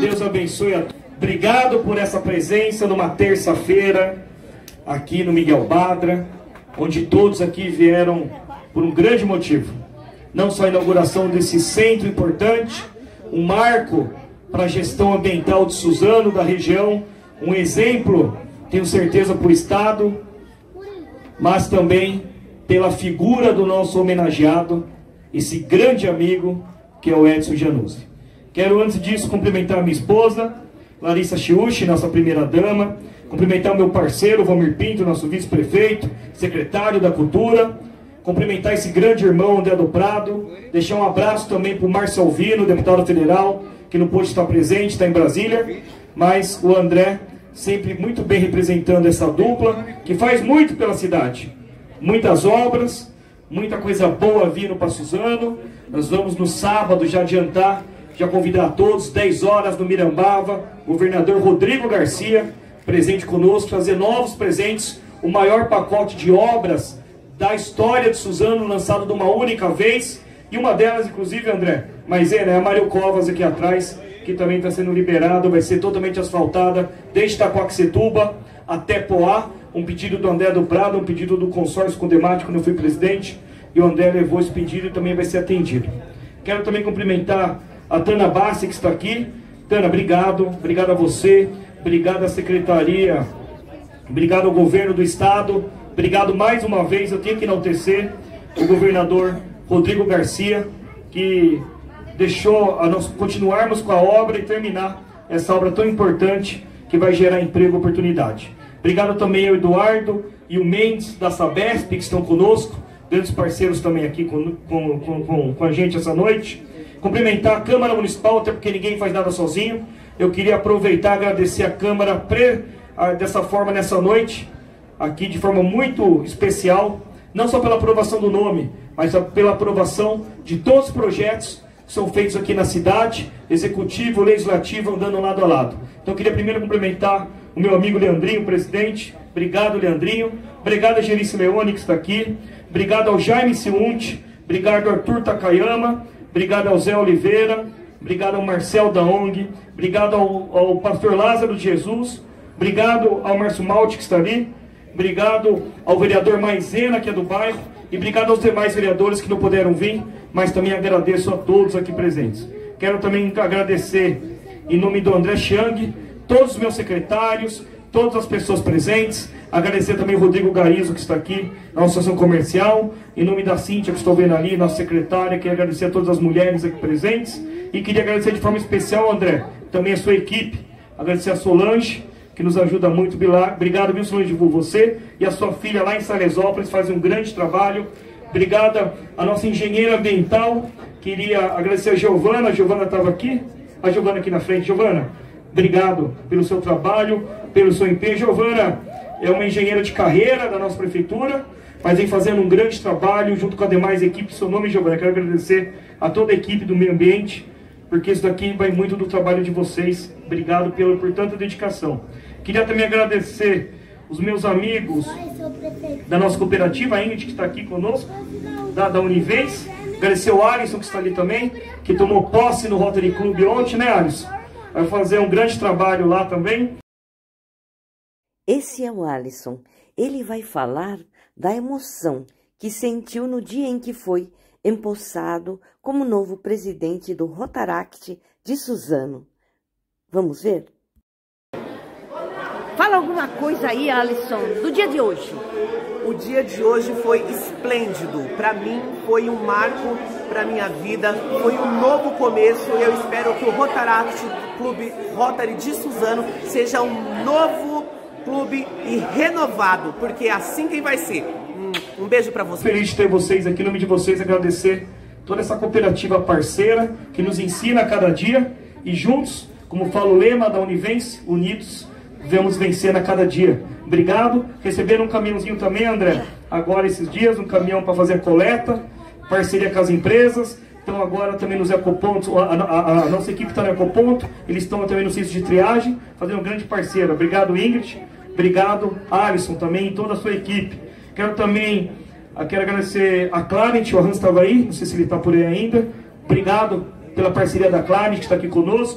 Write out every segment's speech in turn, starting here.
Deus abençoe a todos. Obrigado por essa presença numa terça-feira aqui no Miguel Badra, onde todos aqui vieram por um grande motivo. Não só a inauguração desse centro importante, um marco para a gestão ambiental de Suzano, da região, um exemplo, tenho certeza, para o Estado, mas também pela figura do nosso homenageado, esse grande amigo que é o Edson Januzzi. Quero, antes disso, cumprimentar a minha esposa, Larissa Chiuchi, nossa primeira-dama, cumprimentar o meu parceiro, Valmir Pinto, nosso vice-prefeito, secretário da Cultura, cumprimentar esse grande irmão, André do Prado, deixar um abraço também para o Márcio Alvino, deputado federal, que não pôde estar presente, está em Brasília, mas o André sempre muito bem representando essa dupla, que faz muito pela cidade. Muitas obras, muita coisa boa vindo para Suzano. Nós vamos no sábado já adiantar, já convidar a todos, 10 horas no Mirambava, governador Rodrigo Garcia, presente conosco, trazer novos presentes, o maior pacote de obras da história de Suzano, lançado de uma única vez, e uma delas, inclusive, André, mas né, a Mário Covas aqui atrás, que também está sendo liberado, vai ser totalmente asfaltada, desde Itacoaxetuba até Poá, um pedido do André do Prado, um pedido do consórcio Condemate, quando eu fui presidente, e o André levou esse pedido e também vai ser atendido. Quero também cumprimentar a Tana Bassi, que está aqui. Tana, obrigado a você, obrigado à Secretaria, obrigado ao Governo do Estado, obrigado mais uma vez, eu tenho que enaltecer o governador Rodrigo Garcia, que deixou a nós continuarmos com a obra e terminar essa obra tão importante que vai gerar emprego e oportunidade. Obrigado também ao Eduardo e o Mendes da Sabesp, que estão conosco, grandes parceiros também aqui com a gente essa noite. Cumprimentar a Câmara Municipal, até porque ninguém faz nada sozinho. Eu queria aproveitar e agradecer a Câmara dessa forma nessa noite, aqui de forma muito especial, não só pela aprovação do nome, mas pela aprovação de todos os projetos que são feitos aqui na cidade, executivo, legislativo, andando lado a lado. Então eu queria primeiro cumprimentar o meu amigo Leandrinho, presidente. Obrigado, Leandrinho. Obrigado a Gerice Leone, que está aqui. Obrigado ao Jaime Ciunti. Obrigado ao Arthur Takayama. Obrigado ao Zé Oliveira. Obrigado ao Marcel da ONG. Obrigado ao pastor Lázaro de Jesus. Obrigado ao Márcio Malte, que está ali. Obrigado ao vereador Maisena, que é do bairro. E obrigado aos demais vereadores que não puderam vir, mas também agradeço a todos aqui presentes. Quero também agradecer, em nome do André Chiang, todos os meus secretários, todas as pessoas presentes. Agradecer também o Rodrigo Garizo, que está aqui, na Associação Comercial. Em nome da Cíntia, que estou vendo ali, nossa secretária. Quero agradecer a todas as mulheres aqui presentes. E queria agradecer de forma especial, André, também a sua equipe. Agradecer a Solange, que nos ajuda muito. Obrigado, viu, Solange, por você. E a sua filha lá em Salesópolis fazem um grande trabalho. Obrigada a nossa engenheira ambiental. Queria agradecer a Giovana. A Giovana estava aqui. A Giovana aqui na frente. Giovana, obrigado pelo seu trabalho, pelo seu empenho. Giovana é uma engenheira de carreira da nossa prefeitura, mas vem fazendo um grande trabalho junto com a demais equipes. Seu nome, Giovana, quero agradecer a toda a equipe do meio ambiente, porque isso daqui vai muito do trabalho de vocês. Obrigado por tanta dedicação. Queria também agradecer os meus amigos da nossa cooperativa, a Ingrid, que está aqui conosco, da Univez. Agradecer o Alisson, que está ali também, que tomou posse no Rotary Club ontem, né, Alisson? Vai fazer um grande trabalho lá também. Esse é o Alisson. Ele vai falar da emoção que sentiu no dia em que foi empossado como novo presidente do Rotaract de Suzano. Vamos ver? Fala alguma coisa aí, Alisson, do dia de hoje. O dia de hoje foi esplêndido. Para mim, foi um marco para minha vida, foi um novo começo. Eu espero que o Rotaract Clube Rotary de Suzano seja um novo clube e renovado, porque é assim que vai ser. Um beijo para vocês. Feliz de ter vocês aqui, em nome de vocês, agradecer toda essa cooperativa parceira que nos ensina a cada dia e juntos, como fala o lema da Univez, unidos, vamos vencer a cada dia. Obrigado. Receberam um caminhãozinho também, André, agora esses dias, um caminhão para fazer a coleta, parceria com as empresas. Então agora também nos ecopontos, a nossa equipe está no ecoponto, eles estão também no centro de triagem, fazendo um grande parceiro. Obrigado, Ingrid. Obrigado, Alisson, também e toda a sua equipe. Quero agradecer a Clarent, o Hans estava aí, não sei se ele está por aí ainda. Obrigado pela parceria da Clarent, que está aqui conosco.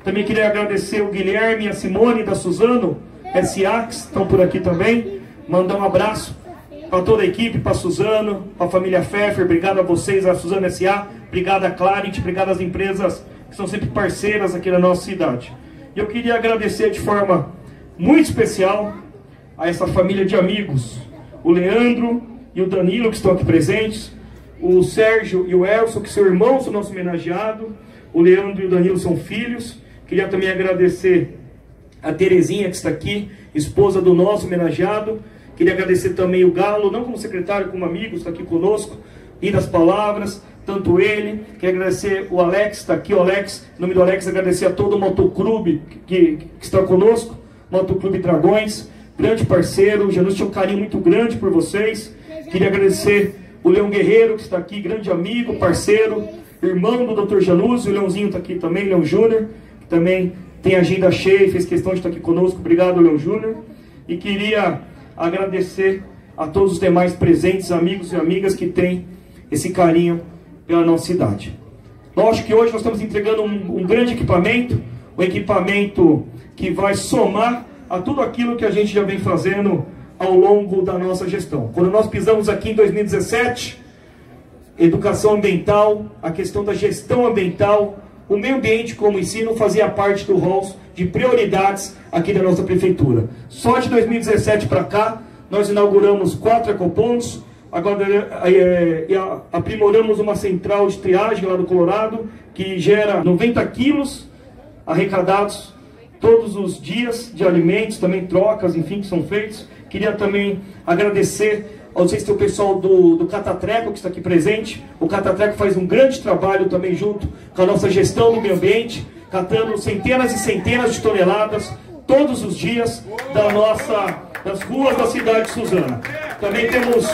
Também queria agradecer o Guilherme e a Simone da Suzano S.A., que estão por aqui também. Mandar um abraço para toda a equipe, para a Suzano, para a família Pfeffer. Obrigado a vocês, a Suzano S.A., obrigado a Clarit, obrigado às empresas que são sempre parceiras aqui na nossa cidade. E eu queria agradecer de forma muito especial a essa família de amigos, o Leandro e o Danilo, que estão aqui presentes, o Sérgio e o Elson, que são irmãos do nosso homenageado. O Leandro e o Danilo são filhos. Queria também agradecer a Terezinha, que está aqui, esposa do nosso homenageado. Queria agradecer também o Galo, não como secretário, como amigo, está aqui conosco. Lindas palavras, tanto ele. Queria agradecer o Alex, está aqui o Alex. Em nome do Alex, agradecer a todo o motoclube que está conosco, Motoclube Dragões, grande parceiro. O Janus tinha um carinho muito grande por vocês. Queria agradecer o Leão Guerreiro, que está aqui, grande amigo, parceiro, irmão do Dr. Janus. O Leãozinho está aqui também, Leão Júnior, que também tem agenda cheia e fez questão de estar aqui conosco. Obrigado, Leão Júnior. E queria agradecer a todos os demais presentes, amigos e amigas que têm esse carinho pela nossa cidade. Lógico que hoje nós estamos entregando um grande equipamento, um equipamento que vai somar a tudo aquilo que a gente já vem fazendo ao longo da nossa gestão. Quando nós pisamos aqui em 2017, educação ambiental, a questão da gestão ambiental, o meio ambiente como ensino fazia parte do rol de prioridades aqui da nossa prefeitura. Só de 2017 para cá, nós inauguramos 4 ecopontos, agora aprimoramos uma central de triagem lá do Colorado, que gera 90 quilos arrecadados todos os dias de alimentos, também trocas, enfim, que são feitos. Queria também agradecer, não sei se tem o pessoal do Catatreco que está aqui presente. O Catatreco faz um grande trabalho também junto com a nossa gestão do meio ambiente, catando centenas e centenas de toneladas todos os dias das ruas da cidade de Suzano. Também temos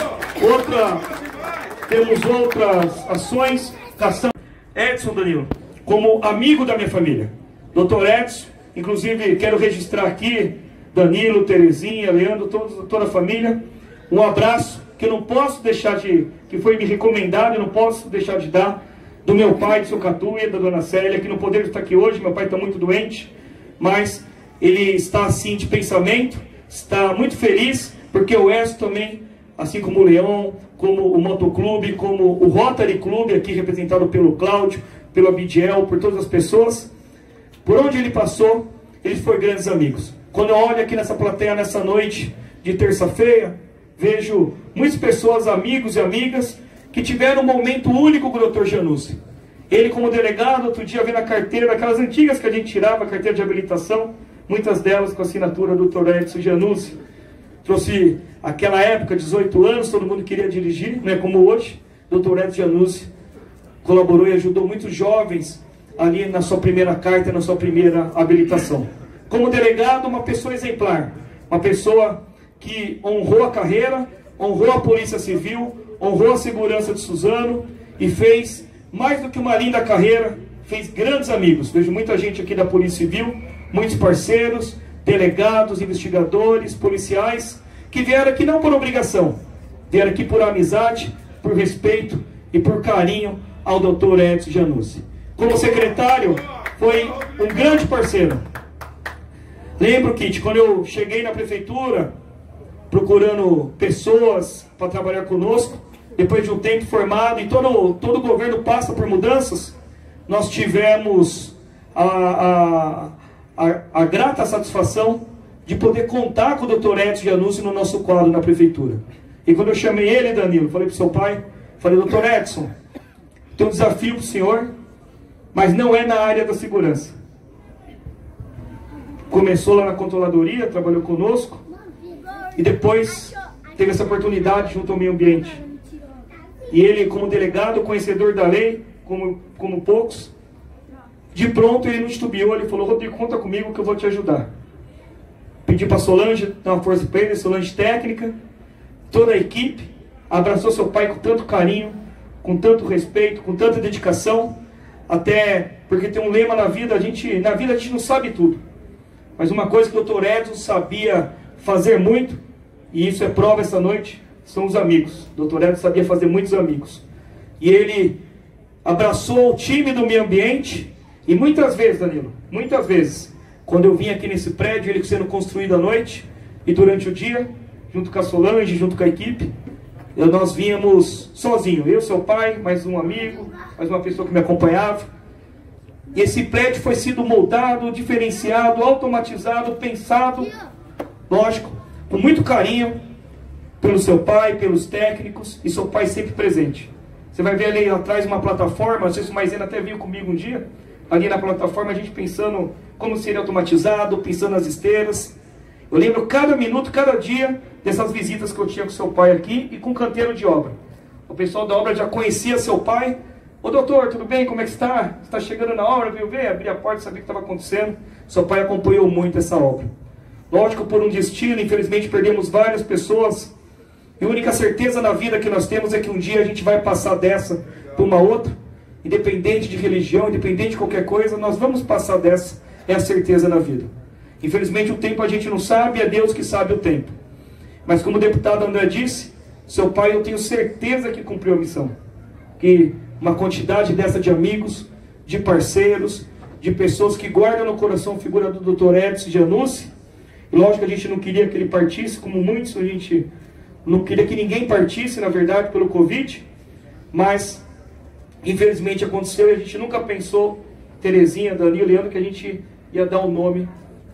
outras ações. Edson Danilo, como amigo da minha família, Dr. Edson, inclusive quero registrar aqui Danilo, Terezinha, Leandro, toda a família. Um abraço que eu não posso deixar que foi me recomendado, eu não posso deixar de dar, do meu pai, de seu Catuia, da dona Célia, que não poderia estar aqui hoje. Meu pai está muito doente, mas ele está assim de pensamento, está muito feliz, porque o Edson também, assim como o Leão, como o Motoclube, como o Rotary Clube, aqui representado pelo Cláudio, pelo Abidiel, por todas as pessoas, por onde ele passou, eles foram grandes amigos. Quando eu olho aqui nessa plateia, nessa noite de terça-feira, vejo muitas pessoas, amigos e amigas, que tiveram um momento único com o Dr. Janus. Ele, como delegado, outro dia vendo a carteira, aquelas antigas que a gente tirava, a carteira de habilitação, muitas delas com a assinatura do Dr. Edson Janus. Trouxe aquela época, 18 anos, todo mundo queria dirigir, não é como hoje. Dr. Edson Janus colaborou e ajudou muitos jovens ali na sua primeira carta, na sua primeira habilitação. Como delegado, uma pessoa exemplar, uma pessoa que honrou a carreira, honrou a Polícia Civil, honrou a segurança de Suzano e fez mais do que uma linda carreira, fez grandes amigos. Vejo muita gente aqui da Polícia Civil, muitos parceiros, delegados, investigadores, policiais, que vieram aqui não por obrigação, vieram aqui por amizade, por respeito e por carinho ao Dr. Edson Janus. Como secretário, foi um grande parceiro. Lembro, Kit, quando eu cheguei na prefeitura, procurando pessoas para trabalhar conosco, depois de um tempo formado, e todo o governo passa por mudanças, nós tivemos a grata satisfação de poder contar com o Dr. Edson Janus no nosso quadro na prefeitura. E quando eu chamei ele, Danilo, falei para o seu pai, falei, Dr. Edson, tem um desafio para o senhor, mas não é na área da segurança. Começou lá na controladoria, trabalhou conosco, e depois teve essa oportunidade junto ao meio ambiente. E ele, como delegado, conhecedor da lei, como poucos, de pronto ele não titubeou, ele falou, Rodrigo, conta comigo que eu vou te ajudar. Pedi para a Solange dar uma força para ele, Solange técnica, toda a equipe, abraçou seu pai com tanto carinho, com tanto respeito, com tanta dedicação, até porque tem um lema na vida, a gente não sabe tudo. Mas uma coisa que o Dr. Edson sabia fazer muito, e isso é prova essa noite, são os amigos. O Dr. Edson sabia fazer muitos amigos. E ele abraçou o time do meio ambiente, E muitas vezes, Danilo, muitas vezes, quando eu vim aqui nesse prédio, ele sendo construído à noite e durante o dia, junto com a Solange, junto com a equipe, nós vínhamos sozinhos, eu, seu pai, mais um amigo, mais uma pessoa que me acompanhava. E esse prédio foi sido moldado, diferenciado, automatizado, pensado, lógico, com muito carinho, pelo seu pai, pelos técnicos, e seu pai sempre presente. Você vai ver ali atrás uma plataforma, não sei se o Maisena até veio comigo um dia, ali na plataforma a gente pensando como seria automatizado, pensando nas esteiras. Eu lembro cada minuto, cada dia dessas visitas que eu tinha com seu pai aqui e com o canteiro de obra. O pessoal da obra já conhecia seu pai. Ô doutor, tudo bem? Como é que está? Está chegando na obra? Veio ver? Abri a porta, sabia o que estava acontecendo. Seu pai acompanhou muito essa obra. Lógico, por um destino, infelizmente perdemos várias pessoas. E a única certeza na vida que nós temos é que um dia a gente vai passar dessa para uma outra. Independente de religião, independente de qualquer coisa, nós vamos passar dessa. É a certeza na vida. Infelizmente o tempo a gente não sabe, é Deus que sabe o tempo. Mas como o deputado André disse, seu pai, eu tenho certeza que cumpriu a missão. Que uma quantidade dessa de amigos, de parceiros, de pessoas que guardam no coração a figura do Dr. Edson Janussi. E lógico que a gente não queria que ele partisse, como muitos, a gente não queria que ninguém partisse, na verdade, pelo Covid. Mas, infelizmente aconteceu e a gente nunca pensou, Terezinha, Danilo, Leandro, que a gente ia dar o nome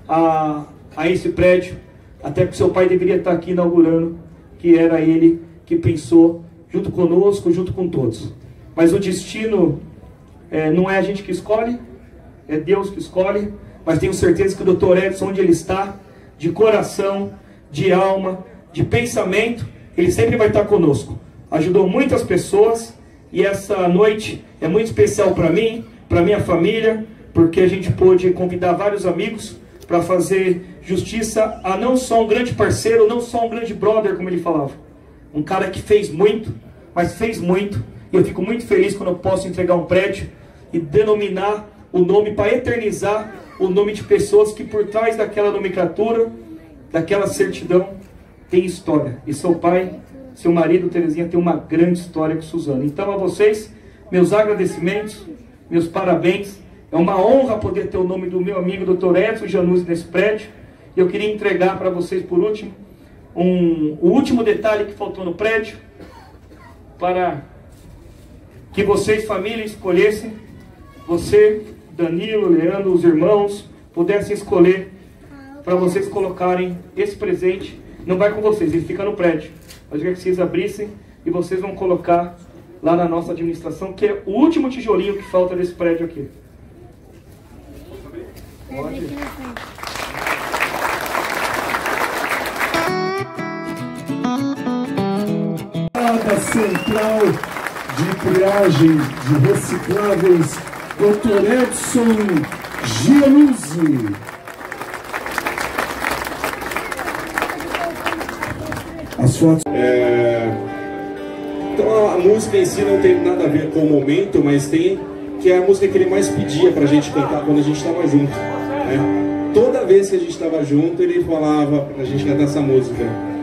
a esse prédio, até porque seu pai deveria estar aqui inaugurando, que era ele que pensou, junto conosco, junto com todos. Mas o destino não é a gente que escolhe, é Deus que escolhe, mas tenho certeza que o Dr. Edson, onde ele está, de coração, de alma, de pensamento, ele sempre vai estar conosco. Ajudou muitas pessoas e essa noite é muito especial para mim, para minha família, porque a gente pôde convidar vários amigos para fazer justiça a não só um grande parceiro, não só um grande brother, como ele falava. Um cara que fez muito, mas fez muito. E eu fico muito feliz quando eu posso entregar um prédio e denominar o nome para eternizar o nome de pessoas que por trás daquela nomenclatura, daquela certidão, tem história. E seu pai, seu marido, Terezinha, tem uma grande história com Suzana. Então a vocês, meus agradecimentos, meus parabéns. É uma honra poder ter o nome do meu amigo Dr. Edson Janussi nesse prédio. E eu queria entregar para vocês, por último, o último detalhe que faltou no prédio, para que vocês, família, escolhessem, você, Danilo, Leandro, os irmãos, pudessem escolher para vocês colocarem esse presente. Não vai com vocês, ele fica no prédio. Mas eu queria que vocês abrissem e vocês vão colocar lá na nossa administração, que é o último tijolinho que falta desse prédio aqui. Pode. Central de triagem de recicláveis, Dr. Edson Janussi. As fotos. Então a música em si não tem nada a ver com o momento, mas tem que é a música que ele mais pedia pra gente cantar quando a gente estava junto, né? Toda vez que a gente estava junto, ele falava pra gente cantar essa música.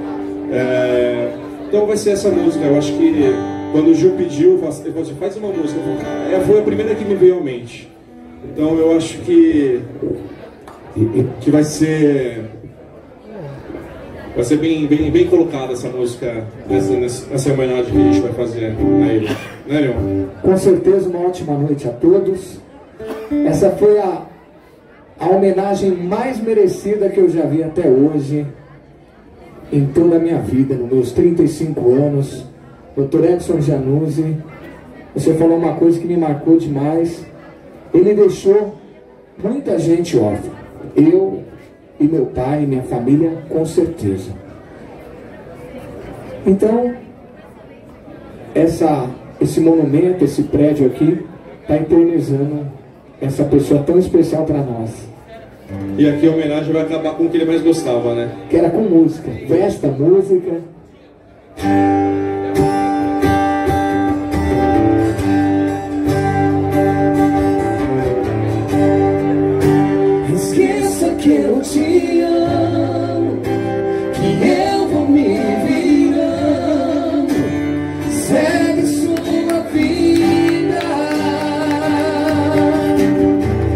Então vai ser essa música. Eu acho que quando o Gil pediu, ele falou assim, faz uma música. Foi a primeira que me veio à mente. Então eu acho que vai ser bem colocada essa música nessa homenagem que a gente vai fazer a ele. Né, Leon? Com certeza uma ótima noite a todos. Essa foi a homenagem mais merecida que eu já vi até hoje em toda a minha vida, nos meus 35 anos. Dr. Edson Janussi, você falou uma coisa que me marcou demais. Ele deixou muita gente órfã. Eu e meu pai e minha família, com certeza. Então, esse monumento, esse prédio aqui, está eternizando essa pessoa tão especial para nós. E aqui a homenagem vai acabar com o que ele mais gostava, né? Que era com música, festa, música. Esqueça que eu te amo, que eu vou me virando, segue sua vida.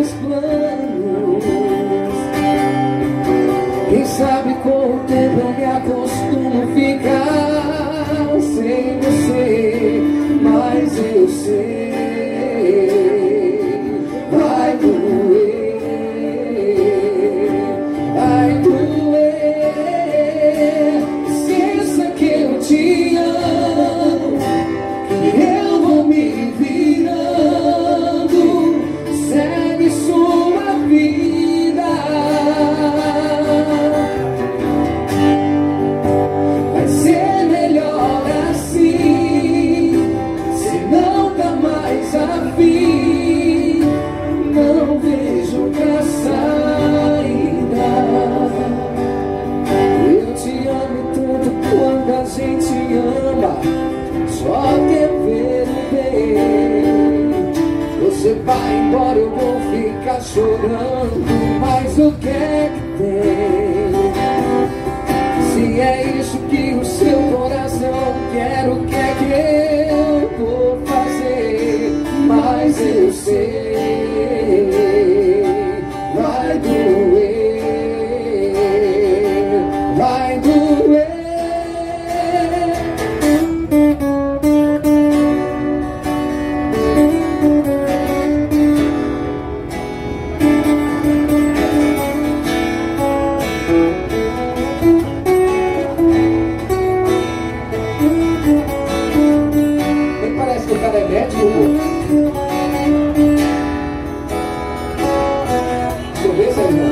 meus planos. Quem sabe com o tempo eu me acostumo ficar sem você, mas eu sei, vai doer, vai doer. Esqueça que eu te amo, que eu vou me virando, segue sua vida. Vai ser melhor assim, se não dá mais a fim, não vejo outra saída. Eu te amo tanto quando a gente ama, só quer ver o bem. Você vai embora, eu vou ficar chorando, mas o que é que tem? Se é isso que o seu coração quer, o que é que eu vou fazer? Mas eu sei, vai doer, vai doer. Nem parece que o cara é médico, pô. Deixa eu ver, Sérgio.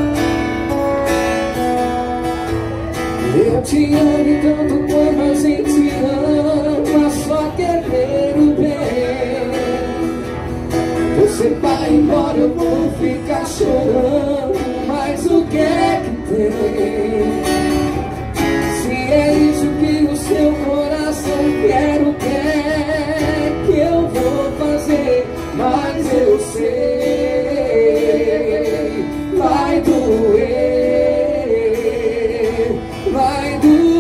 Eu te amo tanto quando a gente ama, só quer ver o bem. Você vai embora, eu vou ficar chorando, mas o que é que tem? Se é isso que o seu coração quer, o que é que eu vou fazer? Mas eu sei, vai doer, vai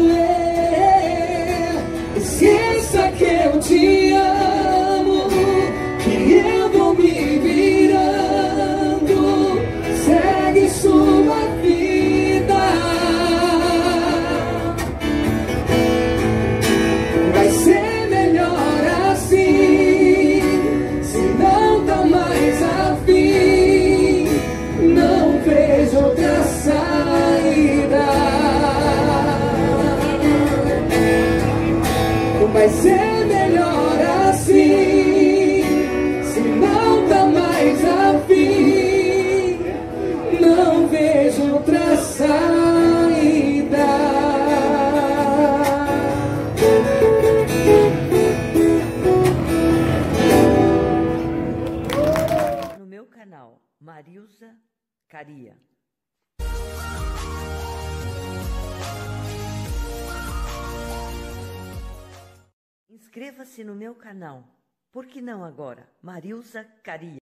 doer. Esqueça que eu te amo, que eu vou me virando, segue sua vida. Vai ser melhor assim, se não dá mais a fim, não vejo outra saída. Vai ser melhor assim, se não dá mais a fim, não vejo outra saída. No meu canal, Marilza Caria. Inscreva-se no meu canal. Por que não agora? Marilza Caria.